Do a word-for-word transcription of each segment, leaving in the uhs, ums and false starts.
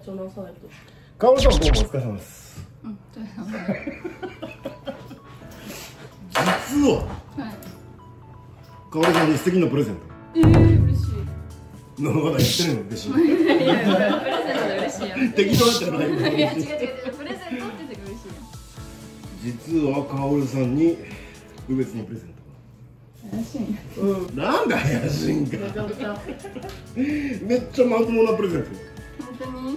じゃなさいと。 かおるさんどうもお疲れ様です。 うん、お疲れ様です。 実は、はい、かおるさんに素敵なプレゼント。 ええー、嬉しい。 のまだ言ってるの嬉しい。 いやいや、プレゼントで嬉しいよ。 適当だったらない。 いや違う違う違う、プレゼントって言って嬉しいよ。 実はかおるさんに特別にプレゼント。 怪しいね。 うん、なんで怪しいんか。 めちゃくちゃ。 めっちゃまともなプレゼント。 本当に？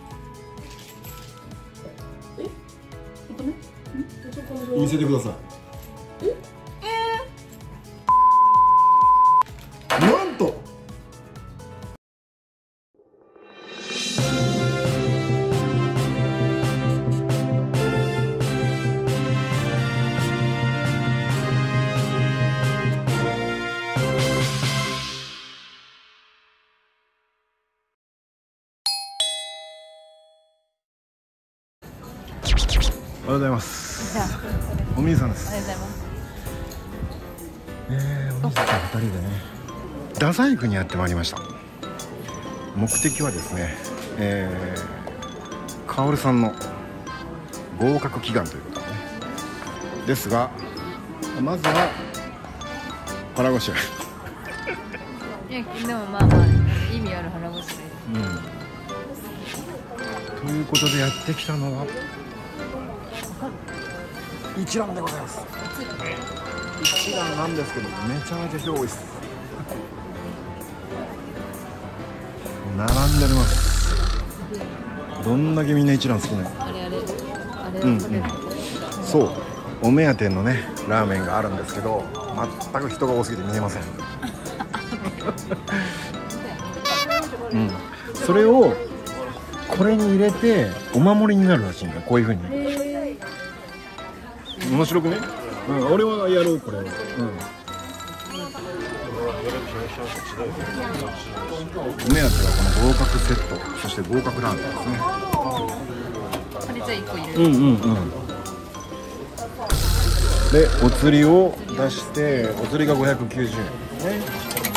え？ここね？ん？ 見せてください。 え？ えー、なんと。おはようございます。おみゆさんです。 おはようございます。 えー、おみゆさんとふたりでね、太宰府にやってまいりました。目的はですね、えー、かおるさんの合格祈願ということでね。ですが、まずは腹ごしらえ。 いや、でもまあまあ意味ある腹ごしらえ。 うん。ということでやってきたのは。一蘭でございます。一蘭なんですけど、めちゃめちゃ広いです。並んでおります。どんだけみんな一蘭好きなの。 あれあれあれ、 うんうん、そう、お目当てのねラーメンがあるんですけど、全く人が多すぎて見えません。うん、それをこれに入れてお守りになるらしいんだ。こういう風に。面白くね、うん、俺はやろうこれ、うん、お目当てはこの合格セット、そして合格ラーメンですね。 これじゃあいっこ入れる。 うんうんうん。でお釣りを出して、お釣りがごひゃくきゅうじゅうえんね。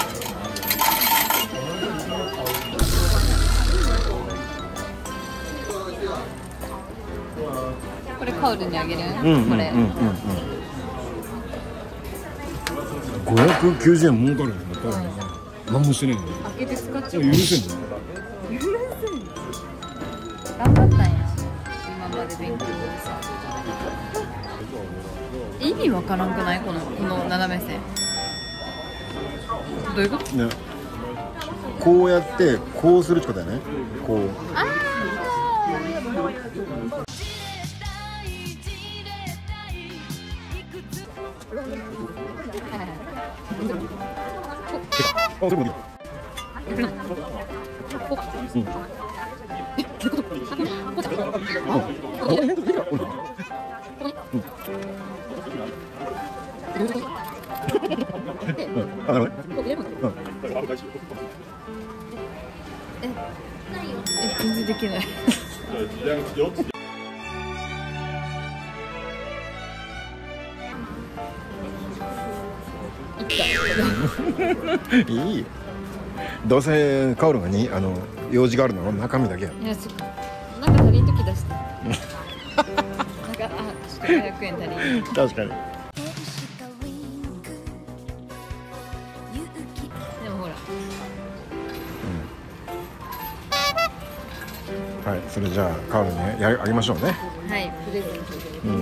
これカオルにあげる？ うんうんうんうん。これごひゃくきゅうじゅうえん儲かるんだよ。何もしてないのに。 開けて使っちゃう。 許せんの？ 許せん。頑張ったんや。今まで勉強でさ。意味わからんくない？このこの斜め線。どういうこと？ ね。こうやってこうするってことだよね。こう。ああ。あ、それもいい。 全然できない。 いいよ。どうせカオルがにあの用事があるのは中身だけや。 いや、そっか。なんか足りん時出して。なんかあ、ちょっとごひゃくえん足りん。 確かに。 でもほら。 うん、はい、それじゃあカオルにね、やあげましょうね。 はい、プレゼント。 うん。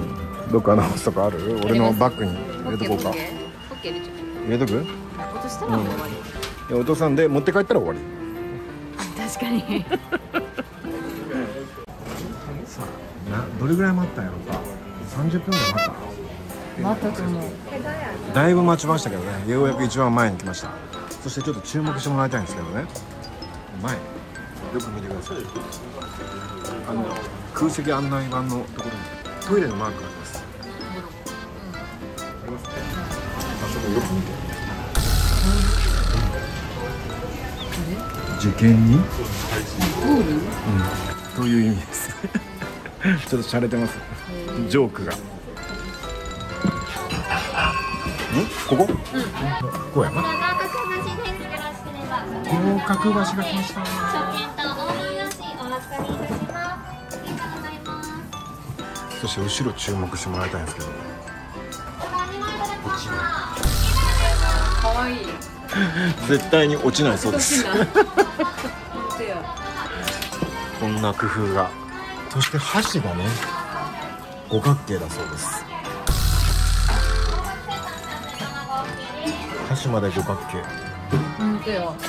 どっか直すとかある？俺のバッグに入れとこうか。入れとく？ 落としたらもう終わり。 いや、お父さんで持って帰ったら終わり。 確かに。 さあ、などれぐらい待ったんやろうか。三十分ぐらい待った。 待ったと思う。 だいぶ待ちましたけどね。ようやく一番前に来ました。そしてちょっと注目してもらいたいんですけどね。前、よく見てください。あの空席案内板のところにトイレのマークがあります。ありますね。あそこよく見て。受験に、うん、という意味です。ちょっと洒落てます。ジョークが。ん？ここ？うん、ここやな。合格橋が来ました。 初見と大名紙お預かりそして後ろ注目してもらいたいんですけど、こっち可愛いい。 絶対に落ちないそうです。 本当や。 こんな工夫が。そして箸がね五角形だそうです。箸まで五角形。 本当や。 え、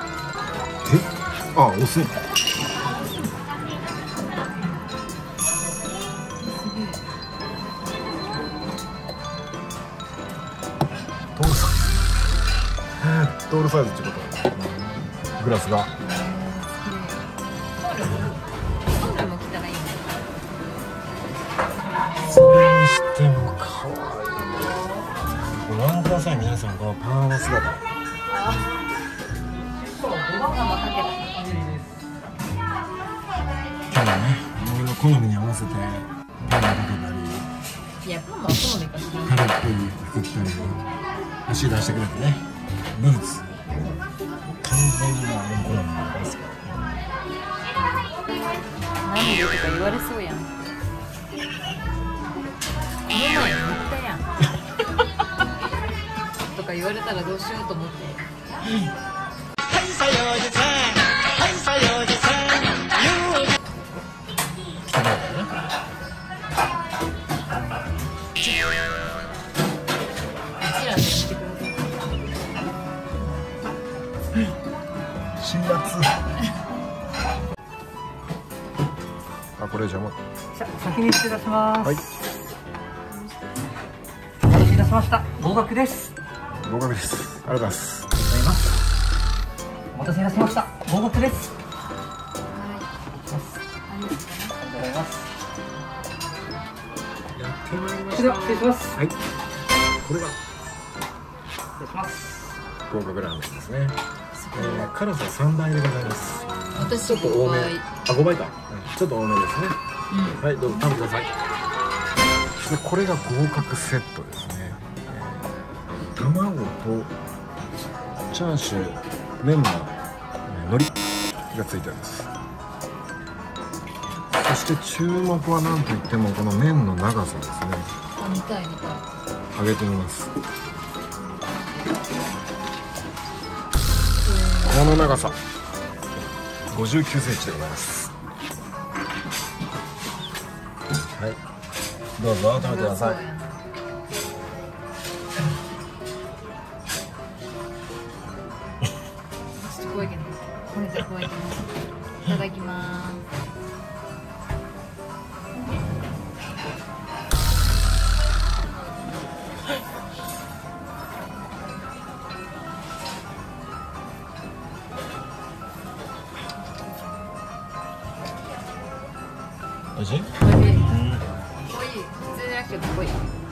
あ、押す。トールサイズ。トールサイズってこと。グラスが。それにしても可愛い。ご覧ください皆さん、このパーマ姿。 あ、そう、ごまかけた。 今日はね、俺の好みに合わせてパーマかけたり、 いや、パンは好みかしら。 カラッコいい服着たり、足出してくれてね、ブーツ。完全にまあ俺の好みに合わせて。 何でとか言われそうやん。この前言ったやんとか言われたらどうしようと思って。 辛辣。あ、これ邪魔。 先に失礼いたします。 はい。 お待たせいたしました。合格です。 合格です。ありがとうございます。 ありがとうございます。お待たせいたしました。合格です。ありがとうございます。 やってまいりましそれでは失礼します。 はい。これが失礼します。 合格ラーメンですね。えー、辛さ三倍でございます。 私ちょっと多め。あ、五倍か。ちょっと多めですね。 うん、 はい、どうぞ食べてください。で、これが合格セットですね。えー、卵とチャーシュー、メンマ、海苔がついてるんです。そして注目は何といってもこの麺の長さですね。 あ、見たい見たい。 上げてみます。この長さごじゅうきゅうセンチでございます。はい、どうぞ食べてください。 ちょっと怖いけど、これじゃ怖いけど。いただきます。 おいしい？ おいしい。濃い。普通じゃなくて濃い。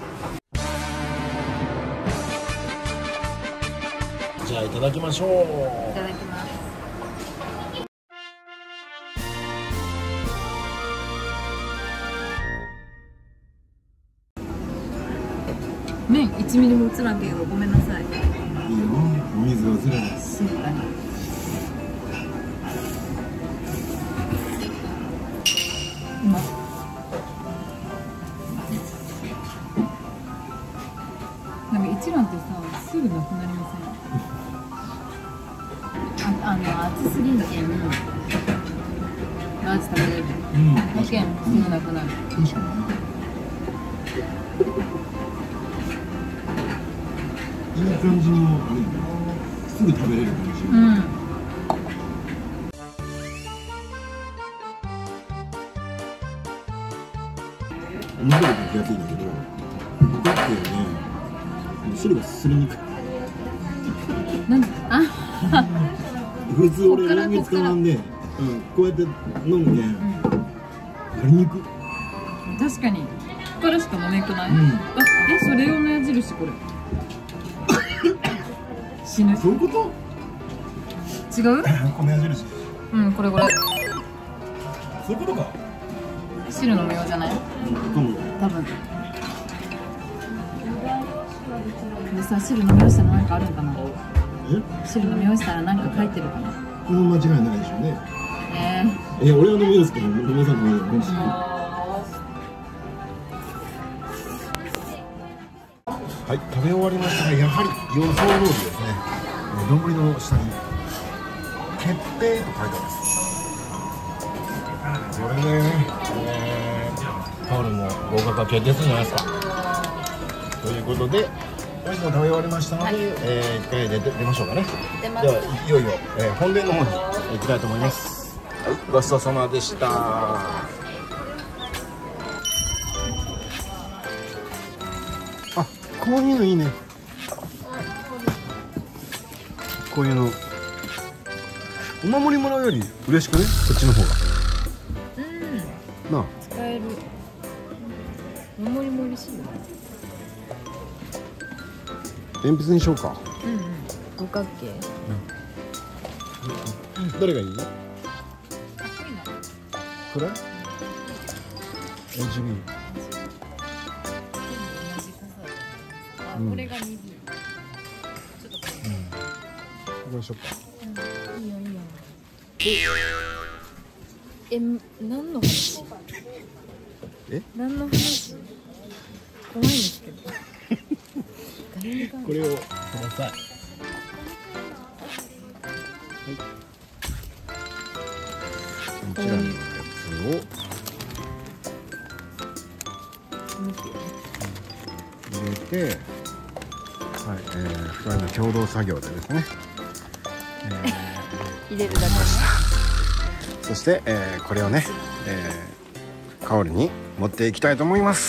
じゃあいただきましょう。 いただきます。麺一ミリも映らんけどごめんなさい。いいよ。 お水が映らない。 静かに。うまっ。なんか一蘭ってさ、すぐなくなりません？あ、あの熱すぎんけんマジ食べれる。うん。だけんすぐなくなる。 確かに。いい感じのあれだね。すぐ食べれる感じ。 うん。 面白いと気がついんだけど、五角形でね、汁がすりにくい。 なんで？あ。 普通俺ラーメン使わんで、うん、こうやって飲むけん、やりにくい。 確かに。ここからしか飲めんくない？うん、あ、え、それ用の矢印これ。死ぬ。 そういうこと？ 違う？ この矢印。 うん、これこれ。 そういうことか。 汁飲む用じゃない？多分。でさ、汁飲み干したらなんかあるんかな？え？汁飲み干したらなんか書いてるかな？ この間違いないでしょうね。 ええー、俺は飲み干すけど、飲み干さんでもいいよ。 はい、食べ終わりましたが、やはり予想通りですね。丼の下に決定と書いてあるんです。これで、ね、えー、カオルも合格が決定するんじゃないですか。ということで、おいしくも食べ終わりましたので、はい、えー、一回出て出ましょうかね。では、いよいよ、えー、本殿の方に行きたいと思います。はい、ごちそうさまでした。あ、こういうのいいね。こういうのお守りもらうより嬉しくね、こっちの方が。うん。なあ。使える。お守りも嬉しいよ。鉛筆にしようか。うんうん。五角形。うん。どれがいい？かっこいいな。これ？エージービー。あ、これがにビー。ちょっとこれ。うん。これしようか。いいよいいよ。え、え、何の話？え？何の話？怖いんですけど。これをください。はい。こちらのやつを入れて、はい、えー、ふたりの共同作業でですね。えー、入れるだけ。そして、えー、これをね、えー、カオルに持っていきたいと思います。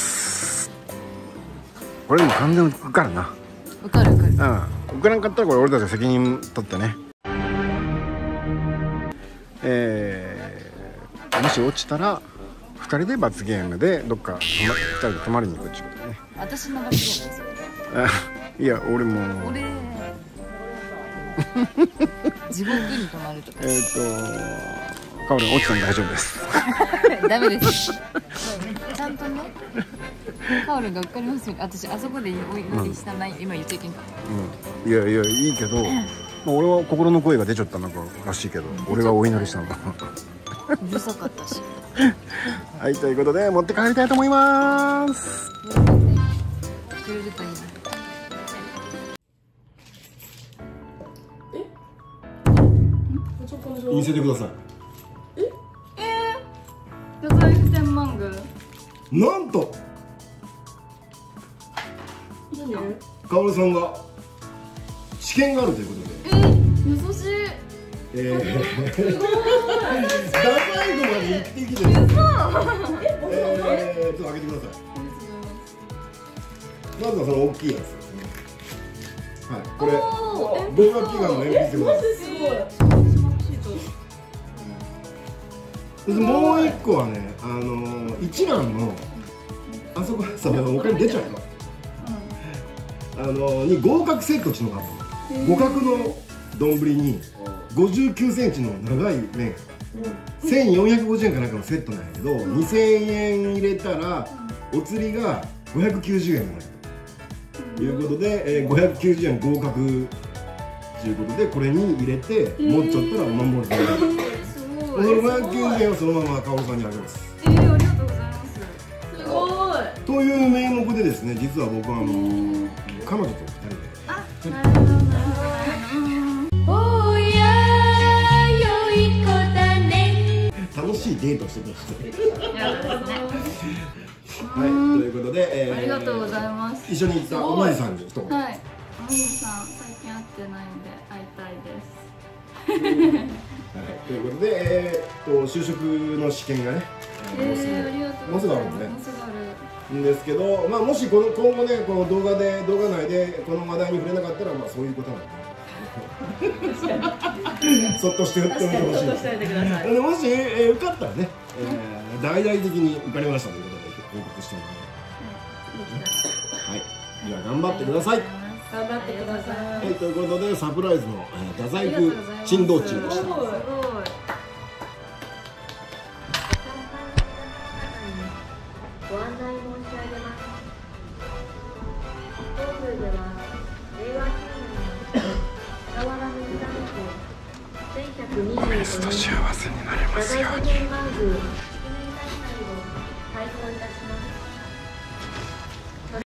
これでも完全に浮くからな。浮かる浮かる。うん。浮からんかったらこれ俺たちが責任取ってね。えー、もし落ちたらふたりで罰ゲームでどっかふたりで泊まりに行くってことね。私の罰ゲームですよ。いや俺も。俺。地獄に泊まるとか。えっと。カオル落ちても大丈夫です。ダメです。ちゃんとね、カオルが分かりますよ。私あそこでお祈りしたない、うん、今言っちゃいけんか。うん。いやいやいいけど、まあ俺は心の声が出ちゃったなんからしいけど、俺がお祈りしたのか。うるさかったし。はい、ということで持って帰りたいと思います。くれるといいな。え？見せてください。野菜天満宮。なんとカオルさんが試験があるということで。えー、優しい。えー、すごい。ダサいのまで行ってきて。えー、ちょっと開けてください。まずはその大きいやつですね。はい、これ合格祈願の鉛筆でございます。すごい。もう一個はね、あのー、一蘭のあそこさ、お金出ちゃうの、うん、あのー、に合格セットっていうのがあったの。互角の丼にごじゅうきゅうセンチの長い麺、うん、せんよんひゃくごじゅうえんかなんかのセットなんやけど、にせんえん入れたらお釣りがごひゃくきゅうじゅうえんになるということで、えー、ごひゃくきゅうじゅうえん合格ということで、これに入れて持っちゃったらお守りされる。このごひゃくきゅうじゅうえんをそのままカオルさんにあげます。えー、ありがとうございます。すごい。という名目でですね、実は僕はあの彼女とふたりで。あ、なるほどなるほど。おや良い子だね。楽しいデートしてました。はい、ということで、えー、ありがとうございます。一緒に行ったおまじさんに一言。はい。おまじさん最近会ってないんで会いたいです。はい、ということで、えー、っと就職の試験がね、もうすぐもうすぐあるんでね。んですけど、まあもしこの今後ね、この動画で動画内でこの話題に触れなかったら、まあそういうことなんで。そっとして振っておいてほしい。でもし、えー、受かったらね、えー、大々的に受かりましたということで報告してもらいます。はい、では頑張ってください。頑張ってください。はい、ということでサプライズの、えー、太宰府珍道中でした。ご案内申し上げます。東宮では令和きゅうねんの河原の二段目せんひゃくにじゅうごねんに幸せになれますように。太宰府天満宮式年大祭を開催いたします。